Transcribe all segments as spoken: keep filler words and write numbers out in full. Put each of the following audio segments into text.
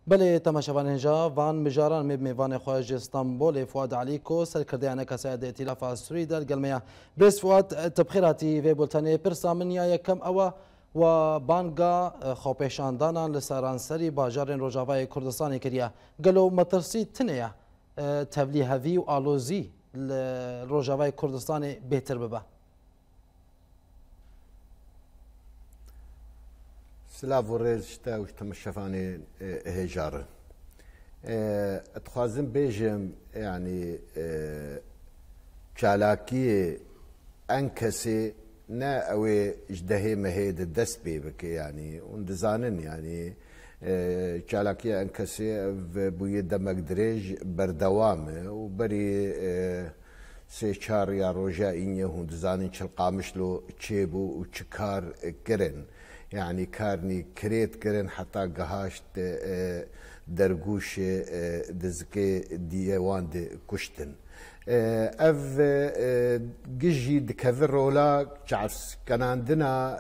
بله تماشاوان هنجا وان مجاران مب میوان خواهج استانبول فؤاد علیکو سرکردیان کسایت ائتلاف سوری در گلمیا برس فؤاد تبخیراتی و بولتانی پرسا من یا یکم او و بانگا خوپیشاندانا لسرانسری باجار روجاوای کردستانی کریا گلو مترسی تنیا تبلی هوی و آلوزی روجاوای کردستانی بهتر ببه. سلاف ورز شتا وش تمشفاني هجار اتخازن بيجم يعني چالاكي انكسي نا اوي اجدهي مهيد الدس بي بك يعني وندزانن يعني چالاكي انكسي بوي دمك دريج بردوامه وبري سي چار يا روجا إنيه وندزانن چلقامشلو چيبو وچكار كرن يعني كارني كريت كرن حتى قهاشت درقوش دزكي ديوان دي كشتن اف جيجي دكافر رولا جعفس كان عندنا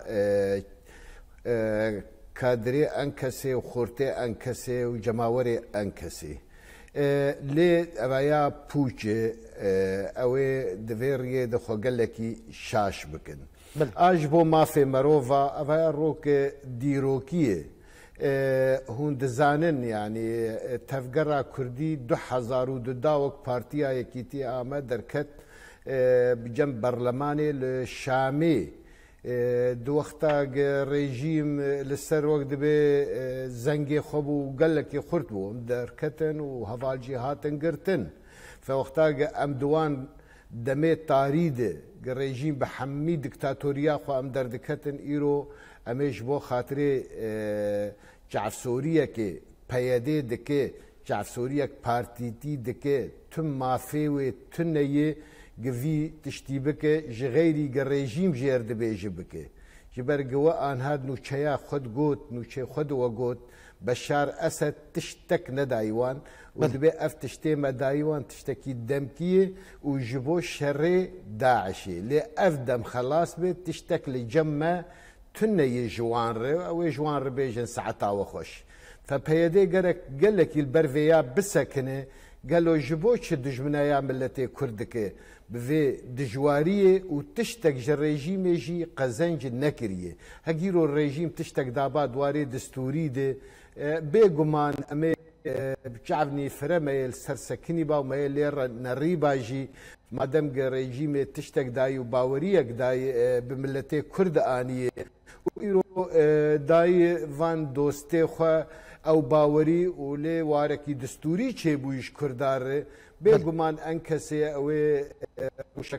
كادري انكسي وخورتي انكسي وجماوري انكسي لي ابايا بوجي اوي دفيريه دخو قالكي شاش بكن اجبو مافي مروفا افا روك ديروكيه هون دزانن يعني تفقرا كردي دو حزار و دو داوك بارتيا يكيتي آما دركت بجنب برلماني الشامي دو وقتا ريجيم لسر وقت بي زنگي خبو قلكي خرطبو دركتن و هفالجي هاتن قرتن فوقتا ام دوان دمي تاريده رژیم به حمی دکتاتوریا خو ام دردکتن ایرو امیش بو خاطر جعف سوریه که پیاده دکه جعف سوریه پارتیتی دکه تم مافی و تنیه گوی تشتیبه که جغیری رژیم جرد بیجه بکه جبر جوا آنها نوچیا خود گوت نوچه خود و گوت بشار اسد تشتك ندايوان ودبي اف تشتي مدايوان تشتكي دمكيه وجبو شر داعشي لي اف دم خلاص بي تشتك لجمع تني جوان او جوان بيجن ساعتا وخش فبيدي قالك قال لك البرفيا بسكنه قالوا جبو تش دجمنايا ملتي كردك بفي دجواريه وتشتك الريجيم يجي قزنج النكريه هجيرو الريجيم تشتك دابا دواري دستوري دي بيغمان امي بشعبني فرمي السرسكني باو ما لير نريبا جي مادام الريجيم تشتك داي وباوريك داي بملتي كرد انيه ويرو داي فان دوستي خو او باوري ولي واركي دستوري چه بويش كردار بيغمان انكسي او وشك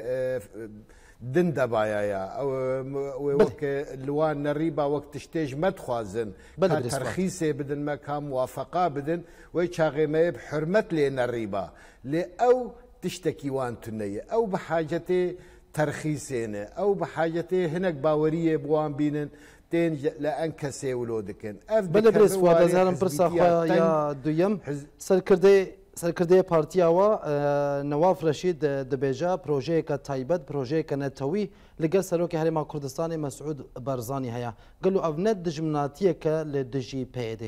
دن دبايا او وك لوان نريبا وقت تشتيج مدخوازن ترخيصي بدن ما كان موافقه بدن ويشاغي ما بحرمه لي نريبا لي او تشتكي وان تنيه او بحاجتي ترخيصين او بحاجتي هناك باوريه بوان بينن تين لانكسي ولودكن بل بريس فؤاد زهرم برسا يا دويم سركردي سرکرده پارتیا و نواف رشید دبیجا پروژه که تایبت پروژه که نتوی لگل سروک هرما کردستان مسعود برزانی هیا قالو افنت دجمناتیه که لدجی پیده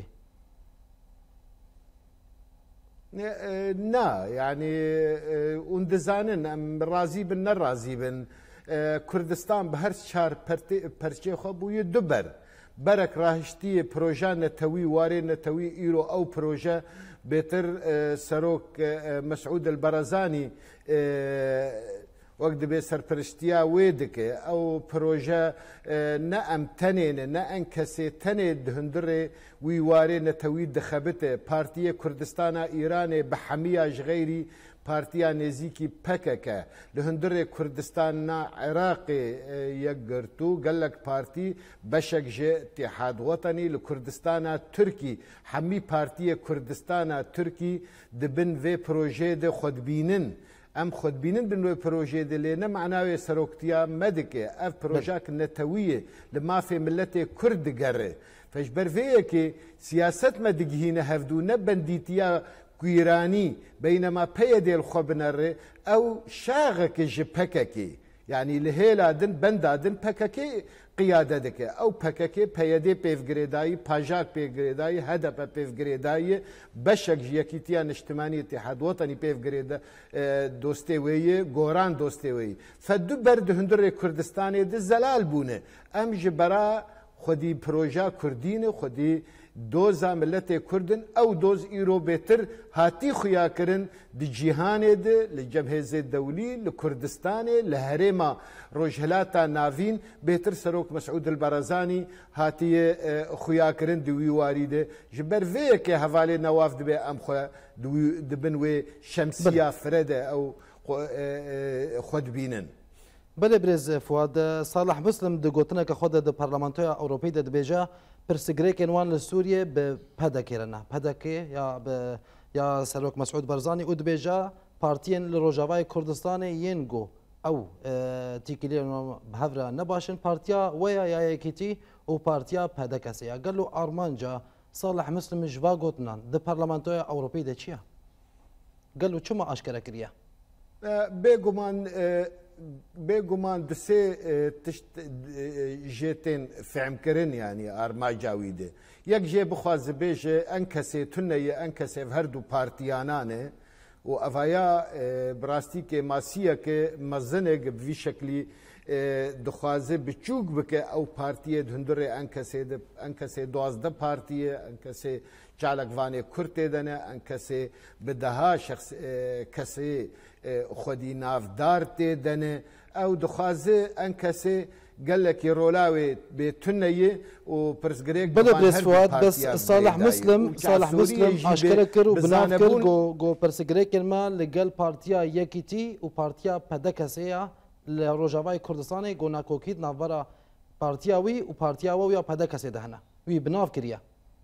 نا يعني وندزانن ام رازي بن رازي بن كردستان بهر شهر پرچه خو بو دبر برك راهشتي بروجه نتوي واري نتوي ايرو او بروجه بيتر سروك مسعود البرزاني وقت بي سرپرشتيا ويدك او بروجه نأم تنين نأن كسي تنين دهندري ويواري نتوي دخبته بارتيه كردستانا ايراني بحمية جغيري بارتيا نزيكي بككا لهندري كردستان عراقي يقرتو قال لك بارتي بشك جي اتحاد وطني لكردستان تركي حمي بارتيا كردستان تركي دبن في بروجي دي خد بينن ام خد بينن بنو بروجي دي لنا معناوي سروكتيا مدكي اف بروجاك نتويه لما في ملتي كرد قري فاجبر فيكي سياسة مدقهين هفدو نبنديتيا كويراني بينما بيدي الخبنر او شاغك جبككي يعني لهێلادن بەندادن پەکەکەی قیادە دەکە ئەو پەکەکێ پەیەدێ پێفگرێدایی پاژاک پێگرێدایی هەدەپە پێفگرێدایە بەشێک یەکیتیان نیشتمانی اتحاد وەتەنی پێفگرێدە دۆستێوەیە گۆران دۆستێوەی فەدوو بەرد هەندڕێ کوردستانێ د زەلال بوونە ئەم ji بەرا خودی پرۆژا کوردینە خودی دۆزا ملەتێ کوردن ئەو دۆز ئیرۆ بێتر هاتی خویاکردن دی جیهانێ د لە جەبهێزێ دەولی لە کوردستانێ لە هەرێما ڕۆژهەلاتە ناوین بێتر سەرۆک مەسعود البەرەزانی هاتیە خویاکردن دوی واری دێ ji ber vêyekê hevalê newaf dibe em xwe dibin wê şemsiya firede ew xwe dibînin. بله برز فواد صالح مسلم د گوتنه که خود د پارلمانتوی اروپی د دبیجا پرسگریکن وان لسوریه به پدکرنه پدکه یا به یا سروک مسعود برزانی او دبیجا پارتین لروجاوای کردستان ینگو او تیکلی بهفره نباشن پارتیا ویا یا یکیتی او پارتیا پدکسی قالو ارمانجا صالح مسلم جوا گوتنان د پارلمانتوی اروپی د چیا قالو چما اشکره کریه بێگومان بێگومان دسێ تشت ژێتێن فێمکردن ینی ئارماجاویدێ یەک ژێ بخوازە بێژێ ئەن کەسێ تونەیە ئەن کەسێ هەردوو پارتیانانێ و ئەڤیا براستیکێ ماسیەکە مەزنێک بڤی شکلی دخوازێ بچووک بکە ئەو پارتیە هەندڕێ ئەن کەسێ ئەن کەسێ دوازدە پارتیە ئەن کەسێ چالکوانێ کورتێ دەنێ ئەن کەسێ بدەها کەسێ خودی نافدار تێ دەنێ ئەو دخوازێ ئەن کەسێ gelekî rolavê bêtuneyê û pirsgirêk bes Salih Muslim Salih Muslim aşkere kir û binav kir got pirsgirêkên me li gel Partiya Yekîtî û Partiya Pedekesê ya li Rojavayê Kurdistanê got nakokît navbera Partiya wî û Partiya we ya Pedekesê de hene wî binav kiriye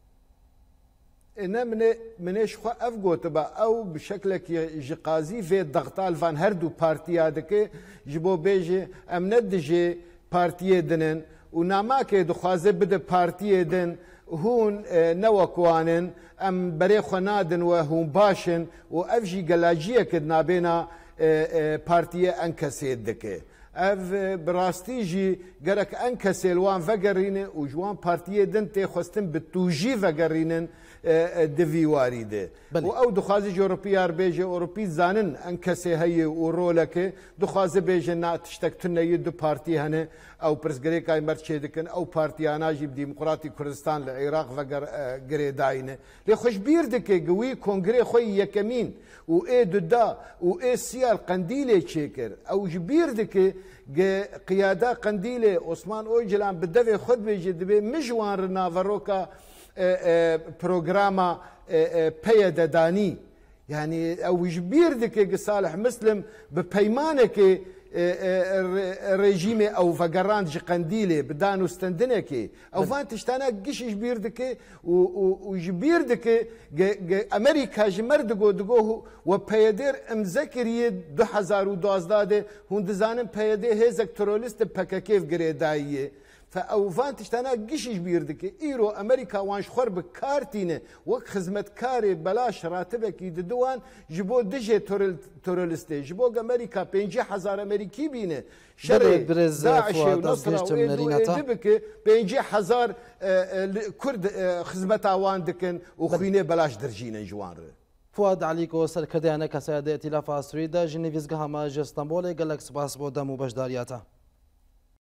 ne minê ji xwe ev gotibe ew bi şeklekî ji qazî vê dextal van her du partiya dike ji bo bêjê em ne dijê partiyê dinin û namakê dixwaze bide partiyê din hûn newekwanin em berê xwe nadin we hûn başin û ev jî gelajiyeke nabêna partiyê en kesê dike ev bi rastî jî gerek en kesê li wan vegerîne û ji wan partiyê din tê xwestin bi tûjî vegerînin divî warî de û ew dixwazî ji Ewropîyar bêje Ewropî zanin en kesê heye û roleke dixwaze bêje na tiştek tuneyê du partî hene ew pirsgirêkayê mer çê dikin ew partiyana jî bi Demokratî Kurdistan li Iraq veger girêdayîne lê xweşbîr dike gi wî kongrê xwe yekemîn û ê duda û ê siyal qendîlê çêkir ew ji bîr dike qiyada qendîlê Osman Öcalan bi devê xwe dibêje dibe min ji wan re naveroka پروگراما پەیە دەدانی یعنی ئەو ji bîr dike gi Salih Muslim bi peymanekê rejîmê ew vegerand ji qendîlê bi danûstendinekê ew van tiştana gişî ji bîr dike û ji bîr dike Amerîka ji mer digo digo we peyedêr imze kiriye du hezar û duwazdeh de hûn dizanin peyedê hêzek terorîst P K K girêdayî فاو فان تشتانا قشيش بيردك ايرو امريكا وانش خرب كارتينه وك خدمت كاري بلاش راتبك يدوان جبو دجي تورولستي جبو امريكا بينجي حزار امريكي بينه شري داعش ونصره ودبك بينجي حزار كرد خدمت اوان دكن وخينه بلاش درجينه جوان فؤاد عليكو سركرديانه كسياده ائتلاف سويدا جنيفيزغا ما اسطنبول قالك سباس بودم وبشدارياته